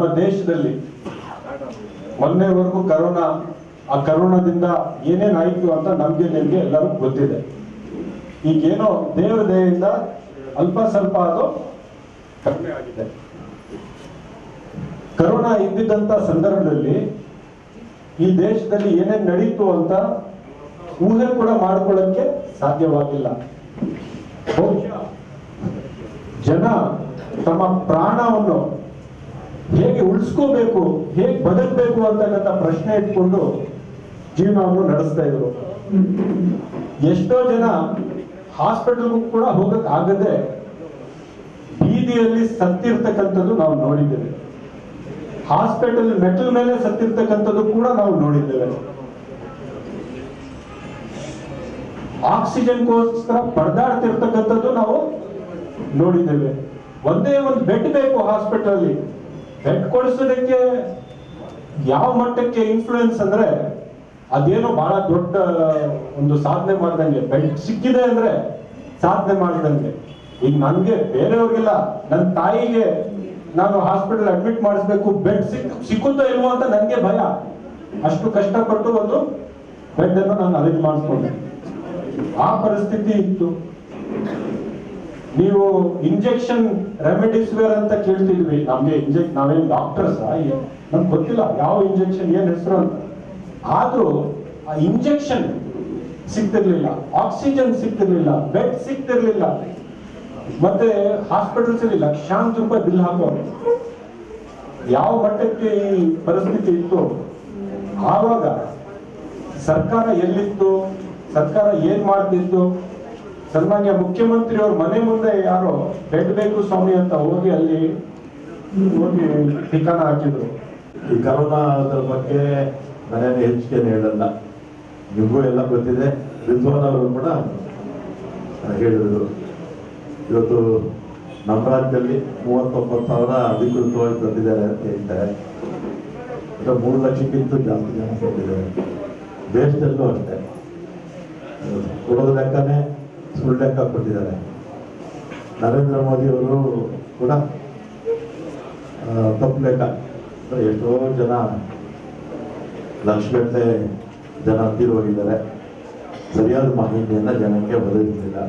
ದೇಶದಲ್ಲಿ ಮೊನ್ನೆವರೆಗೂ ಆ ಕರೋನಾದಿಂದ ಏನೇನಾಯಿತು ಅಂತ ನಿಮ್ಗೆ ಎಲ್ಲರೂ ಗೊತ್ತಿದೆ. ಈಗೇನೋ ದೇವರ ದಯೆಯಿಂದ ಅಲ್ಪ ಸ್ವಲ್ಪ ಅದು ಕಡಿಮೆ ಆಗಿದೆ. ಕರೋನಾ ಇದ್ದಿದ್ದಂತ ಸಂದರ್ಭದಲ್ಲಿ ಈ ದೇಶದಲ್ಲಿ ಏನೇನ್ ನಡೀತು ಅಂತ ಊಹೆ ಕೂಡ ಮಾಡ್ಕೊಳ್ಳಕ್ಕೆ ಸಾಧ್ಯವಾಗಿಲ್ಲ. ಜನ ತಮ್ಮ ಪ್ರಾಣವನ್ನು ಹೇಗೆ ಉಳಿಸ್ಕೋಬೇಕು, ಹೇಗೆ ಬದುಕಬೇಕು ಅಂತಕ್ಕಂಥ ಪ್ರಶ್ನೆ ಇಟ್ಕೊಂಡು ಜೀವನವನ್ನು ನಡೆಸ್ತಾ ಇದ್ರು. ಎಷ್ಟೋ ಜನ ಹಾಸ್ಪಿಟಲ್ಗೂ ಕೂಡ ಹೋಗಕ್ ಆಗದೆ ಬೀದಿಯಲ್ಲಿ ಸತ್ತಿರ್ತಕ್ಕಂಥದ್ದು ನಾವು ನೋಡಿದ್ದೇವೆ. ಹಾಸ್ಪಿಟಲ್ ಮೆಟಲ್ ಮೇಲೆ ಸತ್ತಿರ್ತಕ್ಕಂಥದ್ದು ಕೂಡ ನಾವು ನೋಡಿದ್ದೇವೆ. ಆಕ್ಸಿಜನ್ಗೋಸ್ಕರ ಪರದಾಡ್ತಿರ್ತಕ್ಕಂಥದ್ದು ನಾವು ನೋಡಿದ್ದೇವೆ. ಒಂದೇ ಒಂದು ಬೆಡ್ ಬೇಕು ಹಾಸ್ಪಿಟಲ್ ಅಲ್ಲಿ. ಬೆಡ್ ಕೊಡಿಸೋದಕ್ಕೆ ಯಾವ ಮಟ್ಟಕ್ಕೆ ಇನ್ಫ್ಲೂಯೆನ್ಸ್ ಅಂದ್ರೆ ಅದೇನೋ ಬಹಳ ದೊಡ್ಡ ಒಂದು ಸಾಧನೆ ಮಾಡ್ದಂಗೆ. ಬೆಡ್ ಸಿಕ್ಕಿದೆ ಅಂದ್ರೆ ಸಾಧನೆ ಮಾಡಿದಂಗೆ. ಈಗ ನನ್ಗೆ ಬೇರೆಯವ್ರಿಗೆಲ್ಲ, ನನ್ನ ತಾಯಿಗೆ ನಾನು ಹಾಸ್ಪಿಟಲ್ ಅಡ್ಮಿಟ್ ಮಾಡಿಸ್ಬೇಕು, ಬೆಡ್ ಸಿಕ್ಕುತ್ತೋ ಇಲ್ವೋ ಅಂತ ನನ್ಗೆ ಭಯ. ಅಷ್ಟು ಕಷ್ಟಪಟ್ಟು ಒಂದು ಬೆಡ್ ಅನ್ನು ನಾನು ಅರೇಂಜ್ ಮಾಡಿಸ್ಕೊಂಡೆ. ಆ ಪರಿಸ್ಥಿತಿ ಇತ್ತು. ನೀವು ಇಂಜೆಕ್ಷನ್ ರೆಮಿಡಿಸಿವಿರ್ ಅಂತ ಕೇಳ್ತಿದ್ವಿ. ನಾವೇನ್ ಡಾಕ್ಟರ್ಸ್, ನಮ್ಗೆ ಗೊತ್ತಿಲ್ಲ ಯಾವ ಇಂಜೆಕ್ಷನ್ ಏನ್ ಹೆಸರು ಅಂತ. ಆದ್ರೂ ಆ ಇಂಜೆಕ್ಷನ್ ಸಿಗ್ತಿರ್ಲಿಲ್ಲ, ಆಕ್ಸಿಜನ್ ಸಿಗ್ತಿರ್ಲಿಲ್ಲ, ಬೆಡ್ ಸಿಗ್ತಿರ್ಲಿಲ್ಲ. ಮತ್ತೆ ಹಾಸ್ಪಿಟಲ್ಸ್ ಅಲ್ಲಿ ಲಕ್ಷಾಂತರ ರೂಪಾಯಿ ಬಿಲ್ ಹಾಕೋರು. ಯಾವ ಮಟ್ಟಕ್ಕೆ ಈ ಪರಿಸ್ಥಿತಿ ಇತ್ತು. ಆವಾಗ ಸರ್ಕಾರ ಎಲ್ಲಿತ್ತು, ಸರ್ಕಾರ ಏನ್ ಮಾಡ್ತಿತ್ತು. ಸನ್ಮಾನ್ಯ ಮುಖ್ಯಮಂತ್ರಿಯವ್ರ ಮನೆ ಮುಂದೆ ಯಾರೋ ಬೆಡ್ ಬೇಕು ಸ್ವಾಮಿ ಅಂತ ಹೋಗಿ ಠಿಕಾಣ ಹಾಕಿದ್ರು. ಈ ಕರೋನಾದ ಬಗ್ಗೆ ನಾನೇನು ಹೆಚ್ಚಿಗೆ ಹೇಳಲ್ಲ, ನಿಮಗೂ ಎಲ್ಲ ಗೊತ್ತಿದೆ. ವಿದ್ವಾನ್ ಅವರು ಕೂಡ ಹೇಳಿದ್ರು. ಇವತ್ತು ನಮ್ಮ ರಾಜ್ಯದಲ್ಲಿ 39,000 ಅಧಿಕೃತವಾಗಿ ಬಂದಿದ್ದಾರೆ ಅಂತ ಹೇಳ್ತಾರೆ. 3 ಲಕ್ಷಕ್ಕಿಂತ ಜಾಸ್ತಿ ಜನ ಬಂದಿದ್ದಾರೆ. ದೇಶದಲ್ಲೂ ಅಷ್ಟೇ ಕೊಡೋದು ಲೆಕ್ಕನೇ ಸುಳ್ಳು ಲೆಕ್ಕ ಕೊಟ್ಟಿದ್ದಾರೆ. ನರೇಂದ್ರ ಮೋದಿ ಅವರು ಕೂಡ ತಪ್ಪು ಲೆಕ್ಕ. ಎಷ್ಟೋ ಜನ ಲಕ್ಷಗಟ್ಟಲೆ ಜನ ತೀರೋಗಿದ್ದಾರೆ. ಸರಿಯಾದ ಮಾಹಿತಿಯನ್ನ ಜನಕ್ಕೆ ಒದಗಿಸಲಿಲ್ಲ.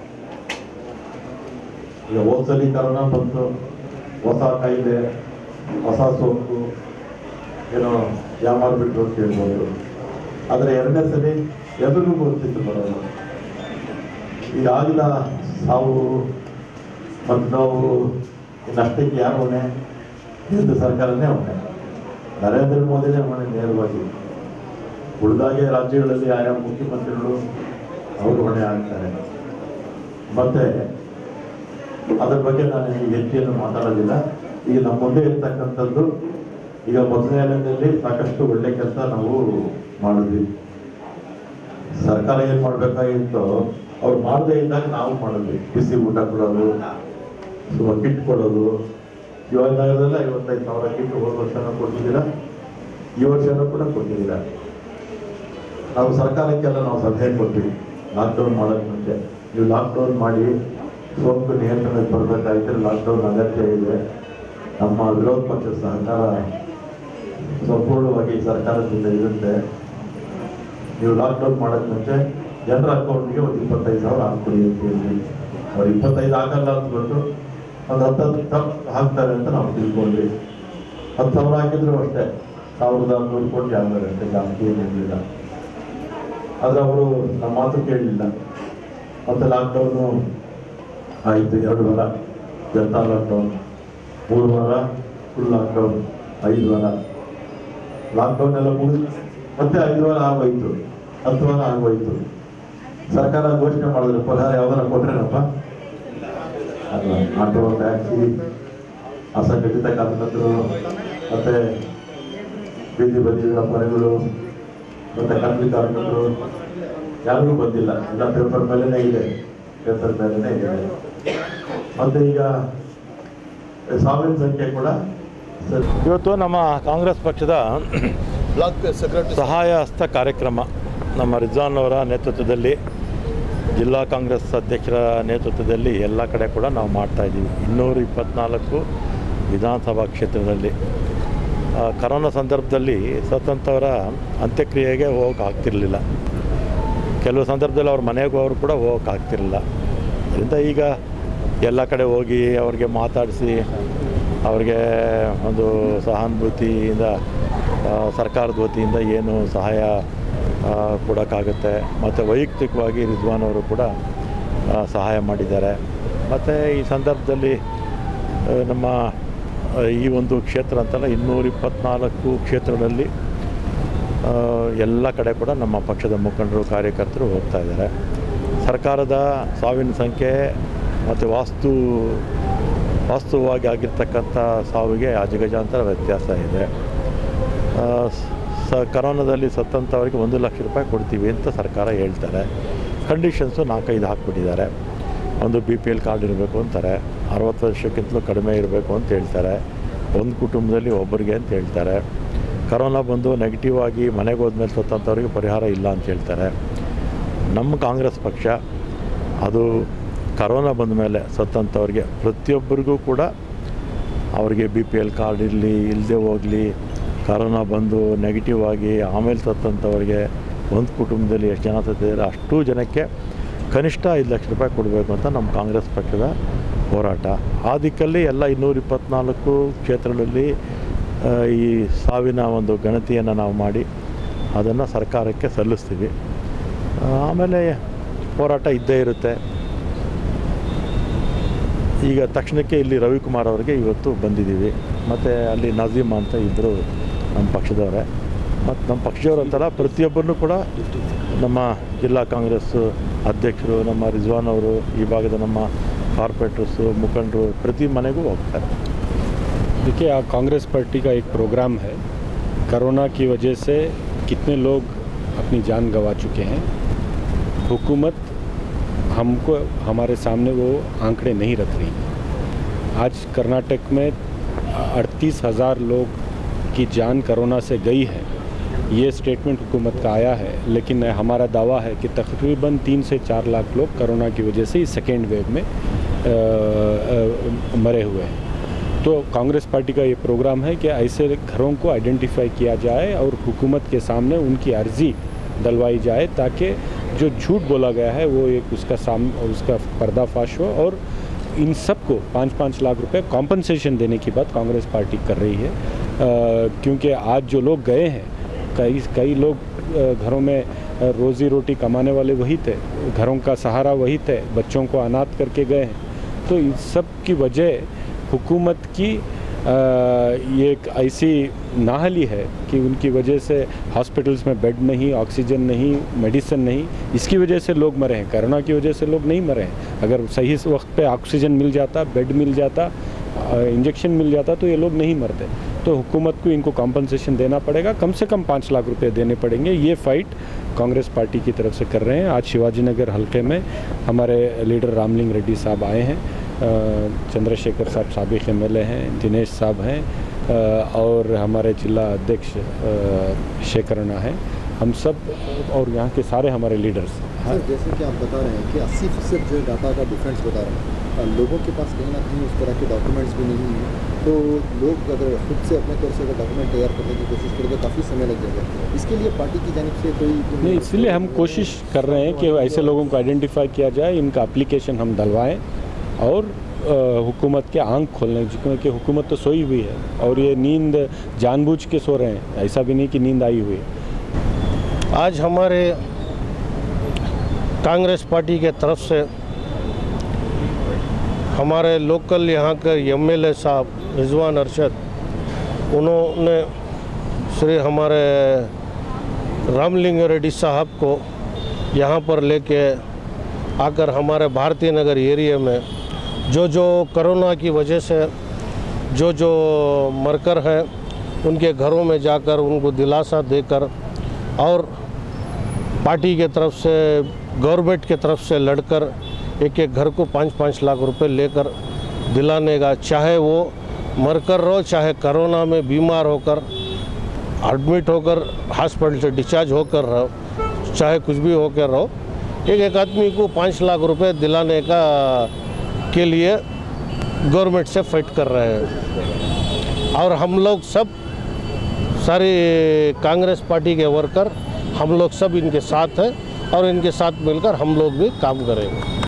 ಈಗ ಹೋದ್ಸಲಿ ಕರೋನಾ ಬಂತು, ಹೊಸ ಕಾಯಿಲೆ, ಹೊಸ ಸೋಂಕು ಏನೋ ಯಾಮಾರ್ಬಿಟ್ರು ಅಂತ ಹೇಳ್ಬೋದು. ಆದರೆ ಎರಡನೇ ಸಲ ಎಲ್ರಿಗೂ ಗೊತ್ತಿತ್ತು ಬರೋದು. ಈಗ ಆಗಿನ ಸಾವು ಮತ್ತು ನೋವು ಇನ್ನಷ್ಟಕ್ಕೆ ಯಾರು ಹೊಣೆ? ಕೇಂದ್ರ ಸರ್ಕಾರನೇ ಹೊಣೆ. ನರೇಂದ್ರ ಮೋದಿನೇ ಹೊಣೆ ನೇರವಾಗಿ. ಉಳಿದಾಗೆ ರಾಜ್ಯಗಳಲ್ಲಿ ಆಯಾ ಮುಖ್ಯಮಂತ್ರಿಗಳು ಅವರು ಹೊಣೆ ಆಗ್ತಾರೆ. ಮತ್ತೆ ಅದ್ರ ಬಗ್ಗೆ ನಾನು ಹೆಚ್ಚೇನು ಮಾತಾಡೋದಿಲ್ಲ. ಈಗ ನಮ್ಮ ಮುಂದೆ ಇರ್ತಕ್ಕಂಥದ್ದು, ಈಗ ಮೊದಲನೇ ಅಲೆಯಲ್ಲಿ ಸಾಕಷ್ಟು ಒಳ್ಳೆ ಕೆಲಸ ನಾವು ಮಾಡಿದ್ವಿ. ಸರ್ಕಾರ ಏನ್ ಮಾಡ್ಬೇಕಾಗಿತ್ತು ಅವ್ರು ಮಾಡದೇ ಇದ್ದಾಗ ನಾವು ಮಾಡಿದ್ವಿ. ಬಿಸಿ ಊಟ ಕೊಡೋದು, ಕಿಟ್ ಕೊಡೋದು. ಯುವನಗರದಲ್ಲ 55,000 ಕಿಟ್ ಹೋದ ವರ್ಷನೂ ಕೊಟ್ಟಿದ್ದೀರಾ, ಈ ವರ್ಷನೂ ಕೂಡ ಕೊಟ್ಟಿದ್ದೀರಾ. ನಾವು ಸರ್ಕಾರಕ್ಕೆಲ್ಲ ನಾವು ಸಲಹೆ ಕೊಟ್ವಿ ಲಾಕ್ಡೌನ್ ಮಾಡೋಕ್ಕೆ ಮುಂಚೆ. ನೀವು ಲಾಕ್ಡೌನ್ ಮಾಡಿ ಸೋಂಕು ನಿಯಂತ್ರಣಕ್ಕೆ ಬರಬೇಕಾಗಿದ್ದರೆ ಲಾಕ್ಡೌನ್ ಅಗತ್ಯ ಇದೆ. ನಮ್ಮ ವಿರೋಧ ಪಕ್ಷದ ಸಹಕಾರ ಸಂಪೂರ್ಣವಾಗಿ ಸರ್ಕಾರದಿಂದ ಇರುತ್ತೆ. ನೀವು ಲಾಕ್ಡೌನ್ ಮಾಡೋಕ್ಕೆ ಮುಂಚೆ ಜನರ ಅಕೌಂಟ್ಗೆ ಒಂದು 25,000 ಹಾಕ್ಕೊಡಿ ಅಂತ ಹೇಳಿ. ಅವ್ರು 25 ಹಾಕಲ್ಲ ಅಂದ್ಬಿಟ್ಟು ಒಂದು 10 ಹಾಕ್ತಾರೆ ಅಂತ ನಾವು ತಿಳ್ಕೊಂಡ್ವಿ. 10,000 ಹಾಕಿದ್ರು ಅಷ್ಟೇ 1,100 ಕೋಟಿ ಆಗ್ತಾರೆ ಅಷ್ಟೇ, ಜಾಸ್ತಿ ಏನಿರಲಿಲ್ಲ. ಆದರೆ ಅವರು ನಮ್ಮ ಮಾತು ಕೇಳಲಿಲ್ಲ. ಮತ್ತೆ ಲಾಕ್ಡೌನು ಆಯಿತು. 2 ವಾರ ಜನತಾ ಲಾಕ್ಡೌನ್, 3 ವಾರ ಫುಲ್ ಲಾಕ್ಡೌನ್, 5 ವಾರ ಲಾಕ್ಡೌನ್ ಎಲ್ಲ ಮುಗಿದು ಮತ್ತೆ 5 ವಾರ ಆಗೋಯ್ತು, 10 ವಾರ ಆಗೋಯ್ತು. ಸರ್ಕಾರ ಘೋಷಣೆ ಮಾಡಿದ್ರು ಪರಿಹಾರ ಯಾವ್ದಾರ ಕೊಟ್ರೇನಪ್ಪ? ಆಟೋ, ಟ್ಯಾಕ್ಸಿ, ಅಸಂಘಟಿತ ಕಾರ್ಮಿಕರು, ಮತ್ತೆ ಬೀದಿ ಬದಿ ವ್ಯಾಪಾರಿಗಳು, ಮತ್ತೆ ಖಾಸಗಿ ಕಾರ್ಮಿಕರು ಯಾರಿಗೂ ಬಂದಿಲ್ಲ. ಎಲ್ಲ ಪೇಪರ್ ಮೇಲೆನೇ ಇದೆ, ಪೇಪರ್ ಮೇಲೆನೇ ಇದೆ. ಮತ್ತೆ ಈಗ ಸಾವಿನ ಸಂಖ್ಯೆ ಕೂಡ ಇವತ್ತು ನಮ್ಮ ಕಾಂಗ್ರೆಸ್ ಪಕ್ಷದ ಬ್ಲಾಕ್ ಸೆಕ್ರೆಟರಿ ಸಹಾಯ ಹಸ್ತ ಕಾರ್ಯಕ್ರಮ ನಮ್ಮ ರಿಜ್ವಾನ್ ಅವರ ನೇತೃತ್ವದಲ್ಲಿ, ಜಿಲ್ಲಾ ಕಾಂಗ್ರೆಸ್ ಅಧ್ಯಕ್ಷರ ನೇತೃತ್ವದಲ್ಲಿ ಎಲ್ಲ ಕಡೆ ಕೂಡ ನಾವು ಮಾಡ್ತಾಯಿದ್ದೀವಿ. 224 ವಿಧಾನಸಭಾ ಕ್ಷೇತ್ರದಲ್ಲಿ ಕರೋನಾ ಸಂದರ್ಭದಲ್ಲಿ ಸತ್ತಂಥವರ ಅಂತ್ಯಕ್ರಿಯೆಗೆ ಹೋಗೋಕೆ ಆಗ್ತಿರಲಿಲ್ಲ. ಕೆಲವು ಸಂದರ್ಭದಲ್ಲಿ ಅವ್ರ ಮನೆಗೂ ಅವರು ಕೂಡ ಹೋಗೋಕೆ ಆಗ್ತಿರಲಿಲ್ಲ. ಅದರಿಂದ ಈಗ ಎಲ್ಲ ಕಡೆ ಹೋಗಿ ಅವ್ರಿಗೆ ಮಾತಾಡಿಸಿ ಅವ್ರಿಗೆ ಒಂದು ಸಹಾನುಭೂತಿಯಿಂದ ಸರ್ಕಾರದ ವತಿಯಿಂದ ಏನು ಸಹಾಯ ಕೊಡೋಕ್ಕಾಗುತ್ತೆ. ಮತ್ತು ವೈಯಕ್ತಿಕವಾಗಿ ರಿಜ್ವಾನ್ ಅವರು ಕೂಡ ಸಹಾಯ ಮಾಡಿದ್ದಾರೆ. ಮತ್ತು ಈ ಸಂದರ್ಭದಲ್ಲಿ ನಮ್ಮ ಈ ಒಂದು ಕ್ಷೇತ್ರ ಅಂತಲ್ಲ 224 ಕ್ಷೇತ್ರಗಳಲ್ಲಿ ಎಲ್ಲ ಕಡೆ ಕೂಡ ನಮ್ಮ ಪಕ್ಷದ ಮುಖಂಡರು ಕಾರ್ಯಕರ್ತರು ಹೋಗ್ತಾ ಇದ್ದಾರೆ. ಸರ್ಕಾರದ ಸಾವಿನ ಸಂಖ್ಯೆ ಮತ್ತು ವಾಸ್ತವವಾಗಿ ಆಗಿರ್ತಕ್ಕಂಥ ಸಾವಿಗೆ ಅಜಗಜಾಂತರ ವ್ಯತ್ಯಾಸ ಇದೆ. ಕರೋನಾದಲ್ಲಿ ಸತ್ತಂಥವ್ರಿಗೆ 1 ಲಕ್ಷ ರೂಪಾಯಿ ಕೊಡ್ತೀವಿ ಅಂತ ಸರ್ಕಾರ ಹೇಳ್ತಾರೆ. ಕಂಡೀಷನ್ಸು 4-5 ಹಾಕ್ಬಿಟ್ಟಿದ್ದಾರೆ. ಒಂದು BPL ಕಾರ್ಡ್ ಇರಬೇಕು ಅಂತಾರೆ, 60 ವರ್ಷಕ್ಕಿಂತಲೂ ಕಡಿಮೆ ಇರಬೇಕು ಅಂತ ಹೇಳ್ತಾರೆ, ಒಂದು ಕುಟುಂಬದಲ್ಲಿ ಒಬ್ಬರಿಗೆ ಅಂತ ಹೇಳ್ತಾರೆ. ಕರೋನಾ ಬಂದು ನೆಗೆಟಿವ್ ಆಗಿ ಮನೆಗೆ ಹೋದ್ಮೇಲೆ ಸತ್ತಂಥವ್ರಿಗೆ ಪರಿಹಾರ ಇಲ್ಲ ಅಂತ ಹೇಳ್ತಾರೆ. ನಮ್ಮ ಕಾಂಗ್ರೆಸ್ ಪಕ್ಷ ಅದು ಕರೋನಾ ಬಂದ ಮೇಲೆ ಸತ್ತಂಥವ್ರಿಗೆ ಪ್ರತಿಯೊಬ್ಬರಿಗೂ ಕೂಡ ಅವ್ರಿಗೆ BPL ಕಾರ್ಡ್ ಇರಲಿ ಇಲ್ಲದೆ ಹೋಗಲಿ, ಕರೋನಾ ಬಂದು ನೆಗೆಟಿವ್ ಆಗಿ ಆಮೇಲೆ ಸತ್ತಂಥವ್ರಿಗೆ ಒಂದು ಕುಟುಂಬದಲ್ಲಿ ಎಷ್ಟು ಜನ ಸತ್ತಿದ್ದಾರೆ ಅಷ್ಟೂ ಜನಕ್ಕೆ ಕನಿಷ್ಠ 5 ಲಕ್ಷ ರೂಪಾಯಿ ಕೊಡಬೇಕು ಅಂತ ನಮ್ಮ ಕಾಂಗ್ರೆಸ್ ಪಕ್ಷದ ಹೋರಾಟ. ಆ ದಿಕ್ಕಲ್ಲಿ ಎಲ್ಲ 224 ಕ್ಷೇತ್ರಗಳಲ್ಲಿ ಈ ಸಾವಿನ ಒಂದು ಗಣತಿಯನ್ನು ನಾವು ಮಾಡಿ ಅದನ್ನು ಸರ್ಕಾರಕ್ಕೆ ಸಲ್ಲಿಸ್ತೀವಿ. ಆಮೇಲೆ ಹೋರಾಟ ಇದ್ದೇ ಇರುತ್ತೆ. ಈಗ ತಕ್ಷಣಕ್ಕೆ ಇಲ್ಲಿ ರವಿಕುಮಾರ್ ಅವರಿಗೆ ಇವತ್ತು ಬಂದಿದ್ದೀವಿ. ಮತ್ತು ಅಲ್ಲಿ ನಜೀಮ್ ಅಂತ ಇದ್ದರು ನಮ್ಮ ಪಕ್ಷದವರೇ. ಮತ್ತು ನಮ್ಮ ಪಕ್ಷದವರಂತಲ್ಲ, ಪ್ರತಿಯೊಬ್ಬರನ್ನು ಕೂಡ ನಮ್ಮ ಜಿಲ್ಲಾ ಕಾಂಗ್ರೆಸ್ ಅಧ್ಯಕ್ಷರು, ನಮ್ಮ ರಿಜ್ವಾನ್ ಅವರು, ಈ ಭಾಗದ ನಮ್ಮ ಕಾರ್ಪೊರೇಟರ್ಸು, ಮುಖಂಡರು ಪ್ರತಿ ಮನೆಗೂ ಹೋಗ್ತಾರೆ. देखिए, कांग्रेस पार्टी का एक प्रोग्राम है। कोरोना की वजह से कितने लोग अपनी जान गंवा चुके हैं। हुकूमत हमको हमारे सामने वो आंकड़े नहीं रख रही। आज कर्नाटक में 38,000 लोग की जान कोरोना से गई है, ये स्टेटमेंट हुकूमत का आया है। लेकिन हमारा दावा है कि तकरीबन 3 से 4 लाख लोग कोरोना की वजह से इस सेकेंड वेव में मरे हुए हैं। तो कांग्रेस पार्टी का ये प्रोग्राम है कि ऐसे घरों को आइडेंटिफाई किया जाए और हुकूमत के सामने उनकी अर्जी डलवाई जाए, ताकि जो झूठ बोला गया है वो एक उसका पर्दाफाश हो। और इन सब को 5-5 लाख रुपए कॉम्पनसेशन देने की बात कांग्रेस पार्टी कर रही है। क्योंकि आज जो लोग गए हैं, कई लोग घरों में रोज़ी रोटी कमाने वाले वही थे, घरों का सहारा वही थे, बच्चों को अनाथ करके गए हैं। तो इन सब की वजह हुकूमत की ये एक ऐसी नाहली है कि उनकी वजह से हॉस्पिटल्स में बेड नहीं, ऑक्सीजन नहीं, मेडिसिन नहीं, इसकी वजह से लोग मरे हैं। कोरोना की वजह से लोग नहीं मरे हैं। अगर सही वक्त पे ऑक्सीजन मिल जाता, बेड मिल जाता, इंजेक्शन मिल जाता, तो ये लोग नहीं मरते। तो हुकूमत को इनको कॉम्पनसेशन देना पड़ेगा, कम से कम 5 लाख रुपए देने पड़ेंगे। ये फाइट कांग्रेस पार्टी की तरफ से कर रहे हैं। आज शिवाजी नगर हल्के में हमारे लीडर रामलिंग रेड्डी साहब आए हैं, चंद्रशेखर साहब साबिक MLA हैं, दिनेश साहब हैं, और हमारे जिला अध्यक्ष शेखरना है। हम सब और यहाँ के सारे हमारे लीडर्स। सर, जैसे कि आप बता रहे हैं कि 80% जो डाटा का डिफरेंस बता रहे हैं, लोगों के पास कहीं ना कहीं उस तरह के डॉक्यूमेंट्स भी नहीं हैं। तो लोग अगर खुद से अपने तौर से अगर डॉक्यूमेंट तैयार करने की कोशिश करें तो काफ़ी समय लग जाएगा। इसके लिए पार्टी की जानिब से कोई नहीं, इसलिए हम कोशिश कर रहे हैं कि ऐसे लोगों को आइडेंटिफाई किया जाए, इनका एप्लीकेशन हम डलवाएँ और हुकूमत के आंख खोलने, क्योंकि हुकूमत तो सोई हुई है और ये नींद जानबूझ के सो रहे हैं, ऐसा भी नहीं कि नींद आई हुई है। आज हमारे कांग्रेस पार्टी के तरफ से हमारे लोकल यहाँ के MLA साहब रिजवान अरशद, उन्होंने श्री हमारे रामलिंग रेड्डी साहब को यहाँ पर लेके आकर हमारे भारतीय नगर एरिया में जो कोरोना की वजह से जो मरकर हैं उनके घरों में जाकर उनको दिलासा देकर और पार्टी के तरफ से, गवर्नमेंट के तरफ से लड़कर एक घर को 5-5 लाख रुपए लेकर दिलाने का, चाहे वो मरकर रहो, चाहे कोरोना में बीमार होकर एडमिट होकर हॉस्पिटल से डिस्चार्ज होकर रहो, चाहे कुछ भी होकर रहो, एक आदमी को 5 लाख रुपए दिलाने का के लिए गवर्नमेंट से फाइट कर रहे हैं। और हम लोग सब सारी कांग्रेस पार्टी के वर्कर हम लोग सब इनके साथ हैं और इनके साथ मिलकर हम लोग भी काम करेंगे।